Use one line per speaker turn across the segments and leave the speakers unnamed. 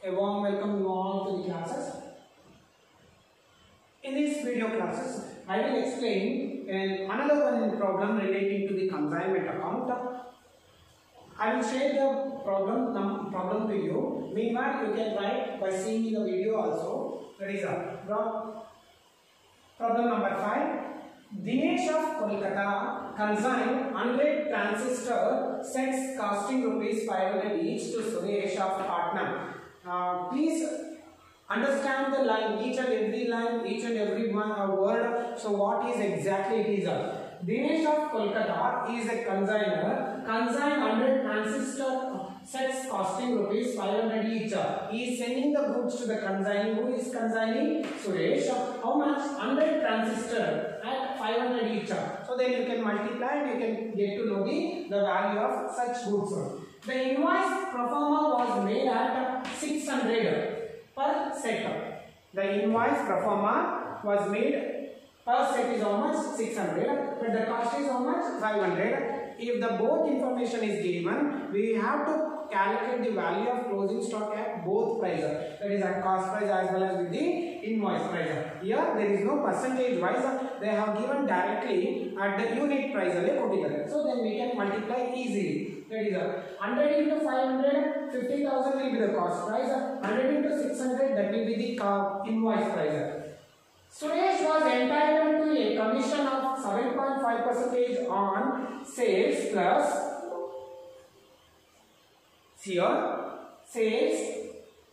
A warm welcome you all to the classes. In these video classes, I will explain another one problem relating to the consignment account. I will share the problem to you. Meanwhile, you can write by seeing the video also. That is problem number 5. Dinesh of Kolkata consigned 100 transistor sets costing rupees 500 each to Suresh of Patna. Please understand the line, each and every line, each and every word. So what is exactly it is? Dinesh of Kolkata is a consigner, consigned 100 transistor sets costing rupees 500 each. He is sending the goods to the consignee. Who is consigning? Suresh. How much? 100 transistor at 500 each. So then you can multiply and you can get to know the value of such goods. The invoice pro forma was made at 600 per set. The invoice pro forma was made per set is how much? 600, but the cost is how much? 500. If the both information is given, we have to calculate the value of closing stock at both prices. That is at cost price as well as with the invoice price. Here there is no percentage wise. They have given directly at the unit price. So then we can multiply easily. That is 100 into 500, 50,000 will be the cost price. 100 into 600, that will be the invoice price. Suresh was entitled to a commission of 7.5% on sales plus sales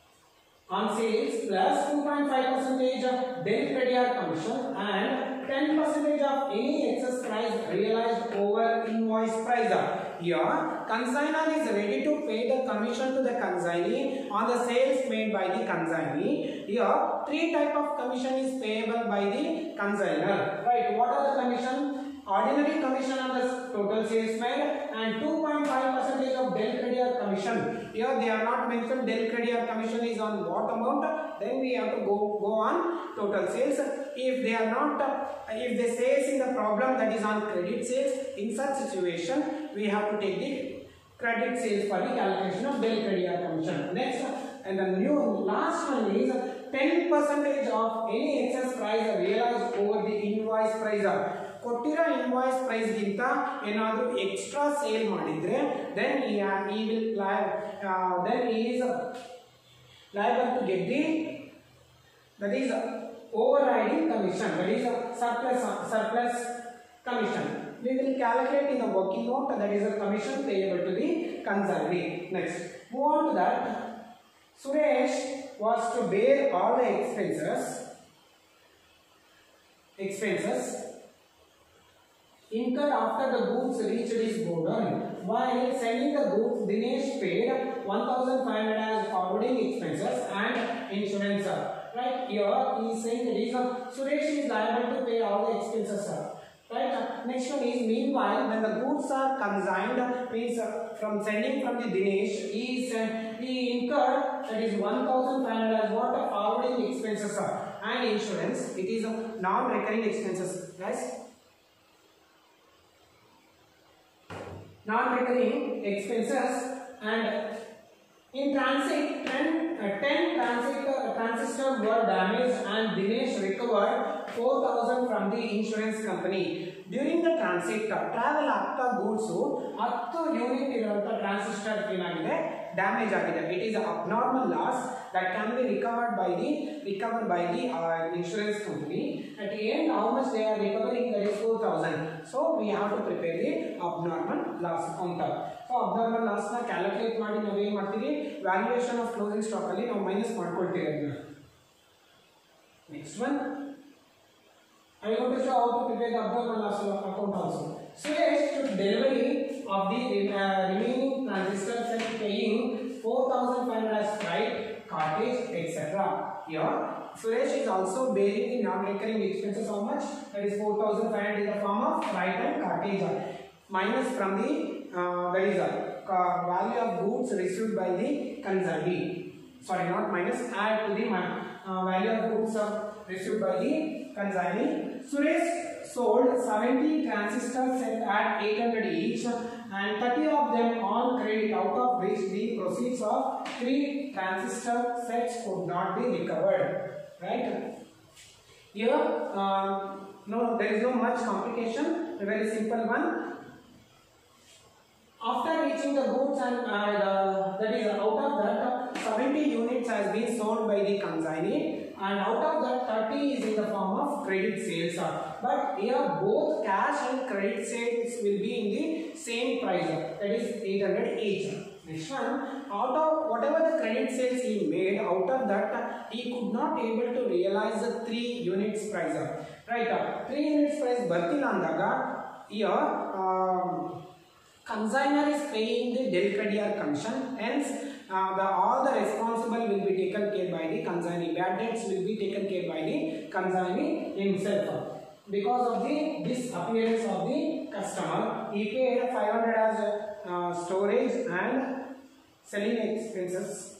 plus 2.5% of bill credit commission and 10% of any excess price realized over invoice price. Here, consignor is ready to pay the commission to the consignee on the sales made by the consignee. Here, three types of commission is payable by the consignor. Right? What are the commission? Ordinary commission on the total sales made and 2.5% of del credit commission. Here they are not mentioned. Del credit commission is on what amount? Then we have to go on total sales. If they are not, if they say in the problem that is on credit sales, in such situation we have to take the credit sales for the calculation of del credit commission. Next, and the last one is 10% of any excess price realized over the invoice price. ಕೊಟ್ಟಿರೋ invoice price ಗಿಂತ ಏನಾದರೂ extra sale ಮಾಡಿದ್ರೆ then he is liable to get the that is overriding commission, that is surplus commission. We will calculate in the working note, that is a commission payable to the consignee. Next, move on to that. Suresh was to bear all the expenses incurred after the goods reached his godown. While sending the goods, Dinesh paid 1,500 as forwarding expenses and insurance. Right here, he is saying that Suresh is liable to pay all the expenses. Right. Next one is, meanwhile, when the goods are consigned, means from sending from the Dinesh, he incurred that is 1,500 as what forwarding expenses and insurance. It is non-recurring expenses, guys. Non-recurring expenses, and in transit 10 transistors were damaged and Dinesh recovered 4,000 from the insurance company. During the transit, travel ಆಗ್ತಾ goods 10 unit ಇರುವಂತ transistor ಏನಾಗಿದೆ damage ಆಗಿದೆ. It is abnormal loss that can be recovered by the insurance company. At the end, how much they are recovering? That is 4,000. So we have to prepare the abnormal loss account. So abnormal loss na calculate ಮಾಡಿ ನಾವು ಏನು ಮಾಡ್ತೀವಿ, valuation of closing stock ಅಲ್ಲಿ ನಾವು minus ಮಾಡ್ಕೊಳ್ತೀವಿ ಅದನ್ನ. Next one, I want to show how to prepare the abnormal loss account also. Suresh took delivery of the remaining transistors and paying 4,500 as freight, cartage, etc. Here, Suresh is also bearing the non-recurring expenses. How much? That is 4,500 in the form of freight and cartage, minus from the that is value of goods received by the consignee. Sorry, not minus. Add to the value of goods received by the consignee. Suresh sold 70 transistors at 800 each and 30 of them on credit, out of which the proceeds of 3 transistor sets could not be recovered. Right? Here, no, there is no much complication. A very simple one. After reaching the goods and that is out of that 70 units has been sold by the consignee, and out of that 30 is in the form of credit sales. But here both cash and credit sales will be in the same price, that is 800 each. Next one, out of whatever the credit sales he made, out of that he could not able to realize the 3 units price. Right? 3 units price bartilla andaga here. Consignor is paying the del creditor commission, hence all the responsible will be taken care by the consignee. Bad debts will be taken care by the consignee himself. Because of the disappearance of the customer, he paid 500 as storage and selling expenses.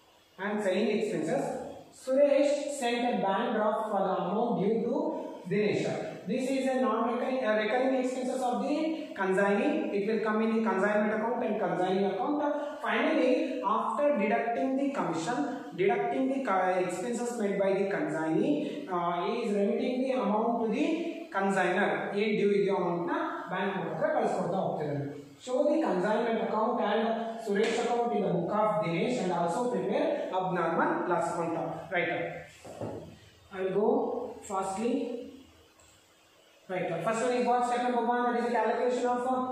Suresh sent a bank draft for the amount due to Dinesh. This is a recurring expenses of the consignee. It will come in the consignment account and consignee account. Finally, after deducting the commission, deducting the expenses made by the consignee, he is remitting the amount to the consignor. He due the amount na bank account. Show the consignment account and Suresh account in the book of Dinesh, and also prepare abnormal loss account. Right. I will go fastly. Right. First one is what? Step number 1, that is a calculation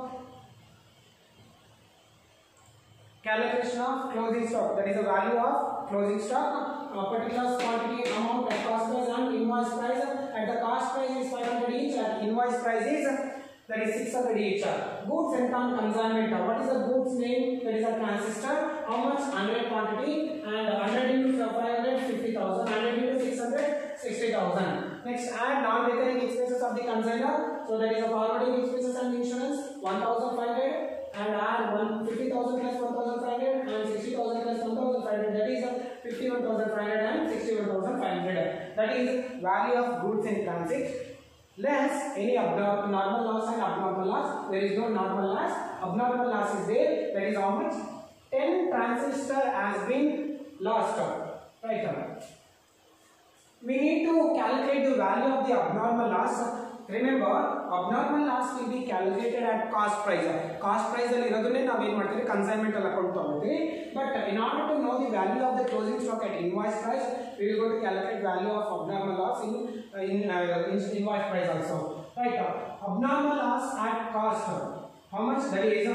of closing stock. That is the value of closing stock. Particular quantity, amount at cost price and invoice price. At the cost price is 500 each. At invoice price is that is 600 each. Goods sent on consignment. What is the goods name? That is a transistor. How much? 100 quantity, and 100 into 500, 50,000. 100 into 600, 60,000. Next, add non-recurring expenses of the consignor. So that is a forwarding expenses and insurance, 1,500, and add 50,000 plus 1,500 and 60,000 plus 1,500. That is 51,500 and 61,500. That is value of goods in transit. Less any normal loss and abnormal loss. There is no normal loss. Abnormal loss is there. That is how much? 10 transistor has been lost. Right. We need to calculate the value of the abnormal loss. Remember, abnormal loss will be calculated at cost price. Cost price alli irodune ನಾವು ಏನು ಮಾಡ್ತೀವಿ consignment ಅಲ್ಲಿ account ತಗೊಳ್ತೀವಿ. But in order to know the value of the closing stock at invoice price, we will go to calculate value of abnormal loss in invoice price also. Right. Abnormal loss at cost. How much? That is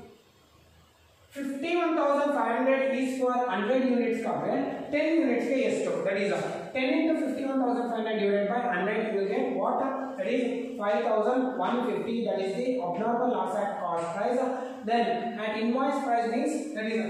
51,500 is for 100 units cover. 10 units ke estu? That is 10 into 51,500 divided by 100, you will get what? That is 5,150. That is the abnormal loss at cost price. Then at invoice price means that is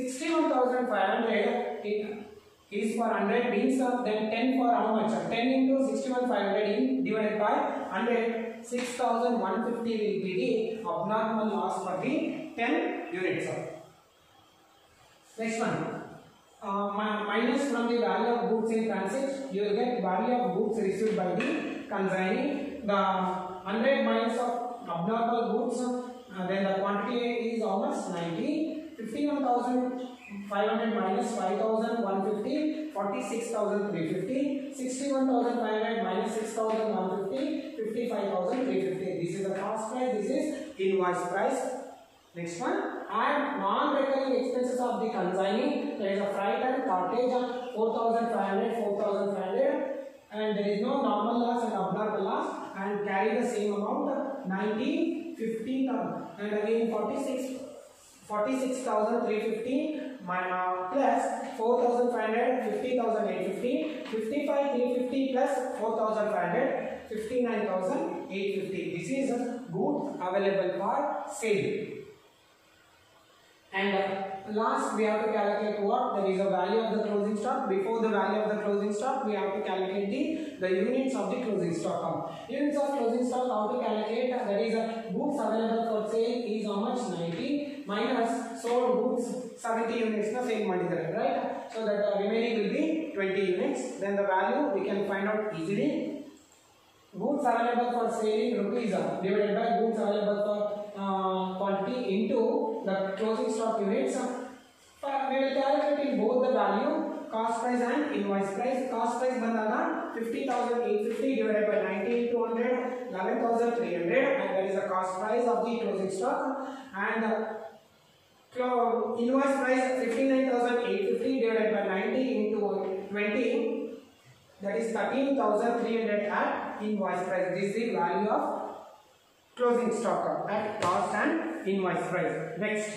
61,500 is for 100 means then 10 for how much? 10 into 61,500 divided by 100, 6,150 will be the abnormal loss for the 10 units. Next one. Minus from the value of goods in transit, you will get value of goods received by the consignee. The 100 minus of abnormal goods, then the quantity is how much? 90. 51,500 minus 5,150, 46,350. 61,500 minus 6,150, 55,350. This is the cost price. This is invoice price. Next one, add non-recurring expenses of the consignee. There is a freight and cartage of 4,500, 4,500, and there is no normal loss and abnormal loss, and carry the same amount 90, 15, and again 46,350 plus 4,500, 50,850, 55,350 plus 4,500, 59,850. This is goods available for sale. And last we have to calculate what? There is a value of the closing stock. Before the value of the closing stock, we have to calculate the units of the closing stock. Units of closing stock, how to calculate? That is goods available for sale is how much? 90 minus sold goods 70 units na sale ಮಾಡಿದ್ದಾರೆ, right? So that remaining will be 20 units. Then the value we can find out easily. Goods available for sale in rupees divided by goods available for quantity into the closing stock units. We will calculate in both the value cost price and invoice price. Cost price bandaga 50,850 divided by 90 into 100, 11,300, and that is the cost price of the closing stock. And invoice price 59,850 divided by 90 into 20, that is 13,300 at invoice price. This is the value of closing stock at cost and invoice price. Next,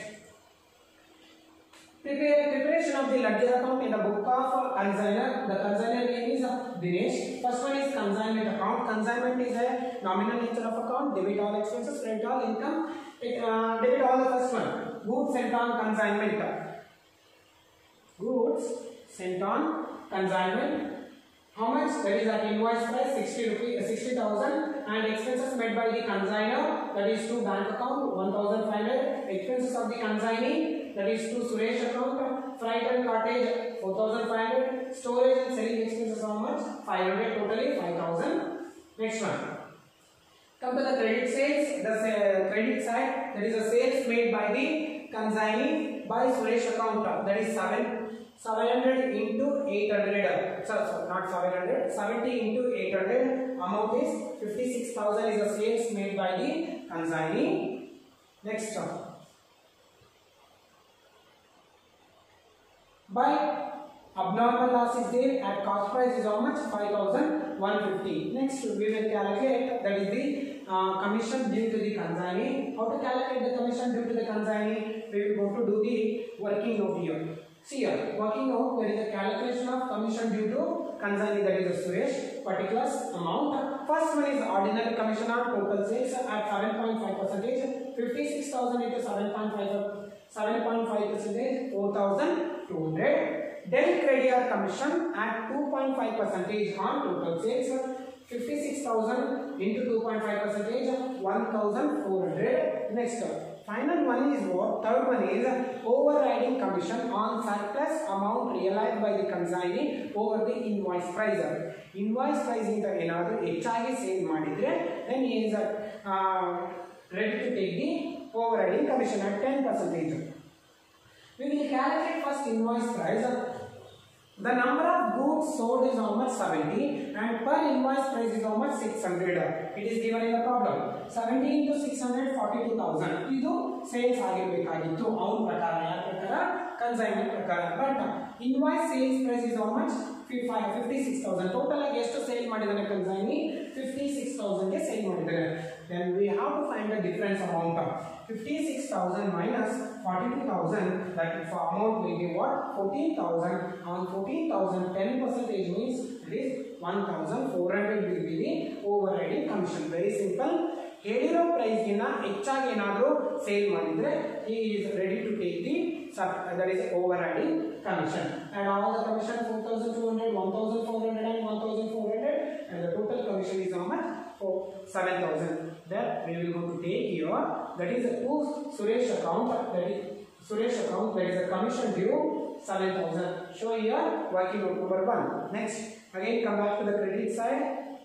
preparation of the ledger account in the book of consignor. The consignor name is Dinesh. First one is consignment account. Consignment is a nominal nature of account. Debit all expenses, credit all income. Debit all the first one. Goods sent on consignment. Goods sent on consignment. How much? That is at invoice price 60,000, and expenses made by the consignor, that is to bank account 1,500. Expenses of the consignee, that is to Suresh account. Freight and cartage 4,500. Storage and selling expenses how much? 500, totally 5,000. Next one. Come to the credit sales. The credit side, that is the sales made by the consignee by Suresh account, that is 700 into 800. Sorry, not 700. 70 into 800. Amount is 56,000 is the sales made by the consignee. Next one. By abnormal loss is there at cost price is how much? 5,150. Next we will calculate, that is the commission due to the consignee. How to calculate the commission due to the consignee? We will go to do the working note here. See here, working note, there is a calculation of commission due to consignee, that is the Suresh, particulars amount. First one is ordinary commission on total sales at 7.5%. 56,000 into 7.5%, 4,200. Then credit commission at 2.5% on total sales. 56,000 into 2.5%, 1,400. Next, final one is what? Third one is overriding commission on surplus amount realized by the consignee over the invoice price. Invoice price in the another HIA sale madidre, then he is ready to take the overriding commission at 10%. We will calculate first invoice price. The number of goods sold is how much? 70, and per invoice price is how much? 600. It is given in the problem. 70 into 600, 42,000. Idu sales agirಬೇಕಾಗಿತ್ತು ಅವನ ಪ್ರಕಾರ, ಯಾರ ಪ್ರಕಾರ? Consignment ಪ್ರಕಾರ. But invoice sales price is how much? 56,000. Total ಆಗಿ ಎಷ್ಟು sale ಮಾಡಿದಾನೆ consignee? 56,000 ಗೆ sale ಮಾಡಿದಾನೆ. Then we have to find the difference amount. 56,000 minus 42,000, that amount will be what? 14,000. On 14,000, 10% means it is 1,400 will be the overriding commission. Very simple. ಹೇಳಿರೋ price ಗಿನ್ನ ಹೆಚ್ಚಾಗಿ ಏನಾದರೂ sale ಮಾಡಿದ್ರೆ he is ready to take the that is overriding commission, and all the commission 4,200, 1,400 and 1,400, and the total commission is how much? 7,000. That we will go to take here, that is to Suresh account, that is Suresh account, that is a commission due 7,000. Show here working out number 1. Next, again come back to the credit side.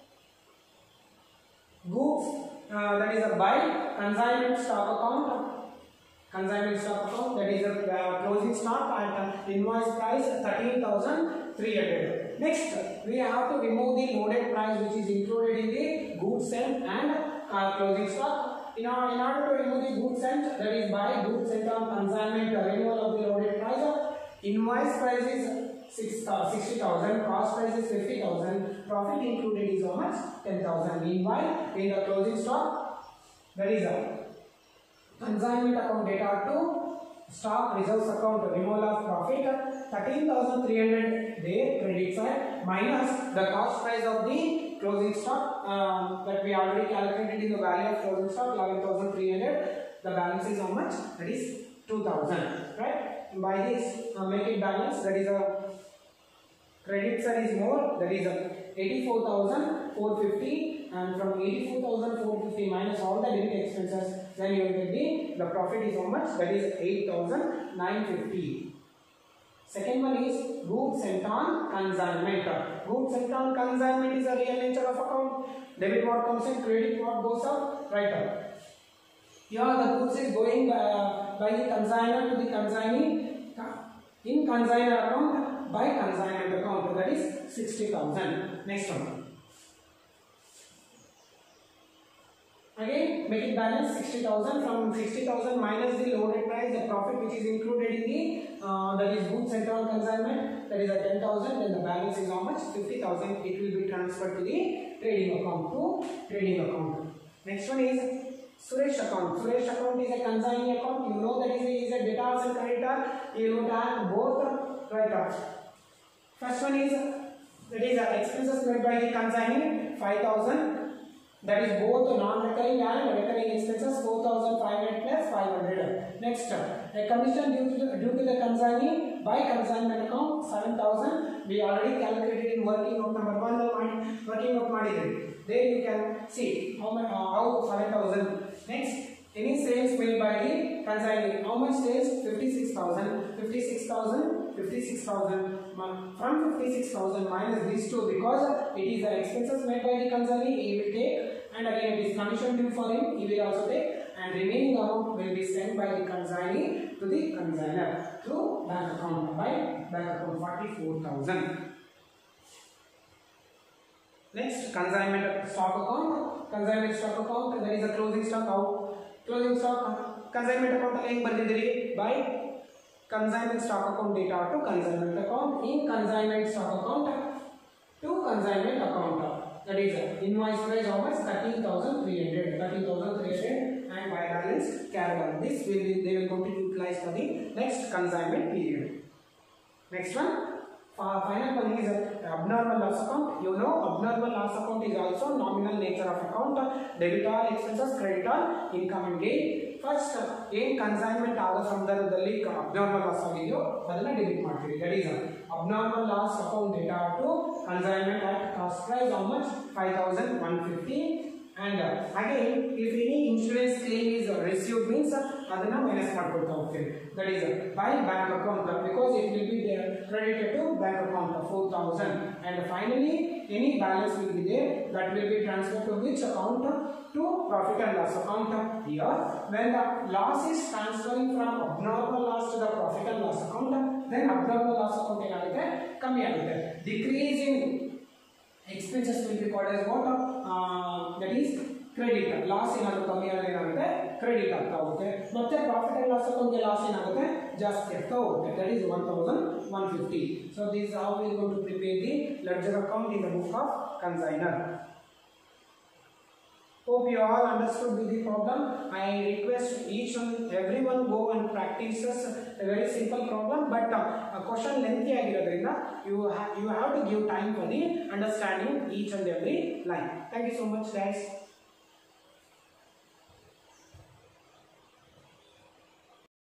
Goods, that is a buy consignment stock account. Consignment stock account, that is a closing stock at invoice price 13,300. Next, we have to remove the loaded price which is included in the goods sent and closing stock. In order to remove the goods sent, that is buy goods sent on consignment, removal of the loaded price. Invoice price is 60,000, cost price is 50,000, profit included is how much? 10,000. Meanwhile, in the closing stock, that is a consignment account data to stock reserves account, removal of profit 13,300 there credit side, minus the cost price of the closing stock that we already calculated in the value of closing stock 11,300. The balance is how much? That is 2,000. Right? By this make it balance, that is a credit side is more, that is 84,450, and from 84,450 minus all the debit expenses, then you will get the profit is how much? That is 8,950. Second one is goods sent on consignment. Goods sent on consignment is a real nature of account. Debit what comes in, credit what goes out, right up. Here the goods is going by the consignor to the consignee in consignor account by consignment account, that is 60,000. Next one. Again, make it balance 60,000. From 60,000 minus the loaded price, the profit which is included in the that is goods sent on consignment, that is 10,000. Then the balance is how much? 50,000. It will be transferred to the trading account Next one is Suresh account. Suresh account is a consignee account. You know that is a debtors and creditor. You will have both write-offs. First one is that is expenses made by the consignee 5,000. That is both non-recurring and recurring expenses 4,500 plus 500. Next, a commission due to the consignee by consignment account 7,000. We already calculated in working note number 1. Working note ಮಾಡಿದ್ರಿ. There you can see how 7,000. Next, any sales made by the consignee. How much sales? 56,000. 56,000. From 56,000 minus these two, because it is the expenses made by the consignee, he will take, and again it is commission due for him, he will also take, and remaining amount will be sent by the consignee to the consignor through bank account 44,000. Next, consignment stock account. Consignment stock account, there is a closing stock out. Closing stock consignment account again ಬರ್ದಿದ್ದೀರಿ by consignment stock account data to consignment account, in consignment stock account to consignment account. That is invoice price how much? 13,300 and by balance carry on. This they will going to utilize for the next consignment period. Next one, final one is abnormal loss account. You know abnormal loss account is also nominal nature of account. Debitor expenses, creditor income and gain. First, in consignment ಆಗೋ ಸಂದರ್ಭದಲ್ಲಿ abnormal loss ಆಗಿದೆಯೋ ಅದನ್ನ debit ಮಾಡ್ತೀವಿ. That is abnormal loss account data to consignment at cost price how much? 5,150. And again, if any insurance claim is received means adana minus ಮಾಡ್ಕೊಳ್ತಾ ಹೋಗ್ತೀವಿ. That is by bank account, because it will be credited to bank account 4,000. And finally, any balance will be there, that will be transferred to which account? To profit and loss account. Here, when the loss is transferring from abnormal loss to the profit and loss account, then abnormal loss account ಏನಾಗುತ್ತೆ? ಕಮ್ಮಿ ಆಗುತ್ತೆ. Decrease in expenses will be called as what? That is credit. Loss ಏನಾದರೂ ಕಮ್ಮಿ ಆದರೆ ಏನಾಗುತ್ತೆ? Credit ಆಗ್ತಾ ಹೋಗುತ್ತೆ. ಮತ್ತೆ profit and loss account ಗೆ loss ಏನಾಗುತ್ತೆ? ಜಾಸ್ತಿ ಆಗ್ತಾ ಹೋಗುತ್ತೆ. That is 1,150. So this is how we are going to prepare the ledger account in the book of consignor. Hope you all understood the problem. I request each and everyone go and practice a very simple problem, but a question lengthy ಆಗಿರೋದ್ರಿಂದ you have to give time for the understanding each and every line. Thank you so much guys.